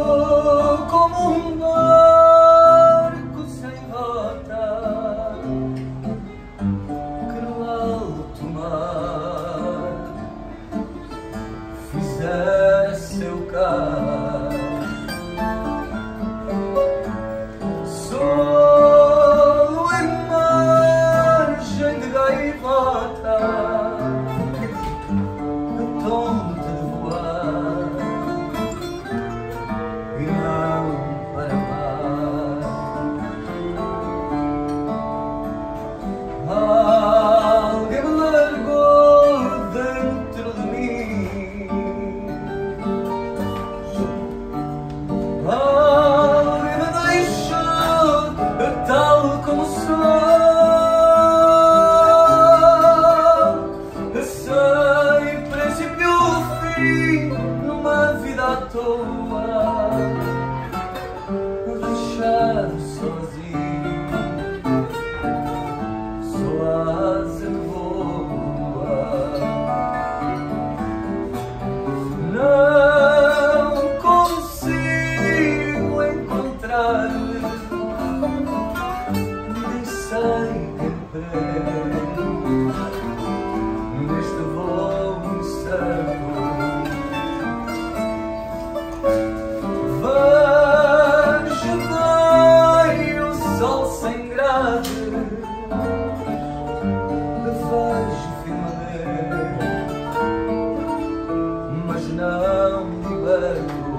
como um barco sem rota que no alto mar fizesse seu cais. Sou imagem de gaivota tonta de voar e não para amar. Alguém me largou dentro de mim, alguém me deixou tal como sou. Numa vida à toa, deixado sozinho, sou a asa que voa. Não consigo encontrar-me, nem sei quem perde neste voo incerto. Vejo firme, mas não liberto.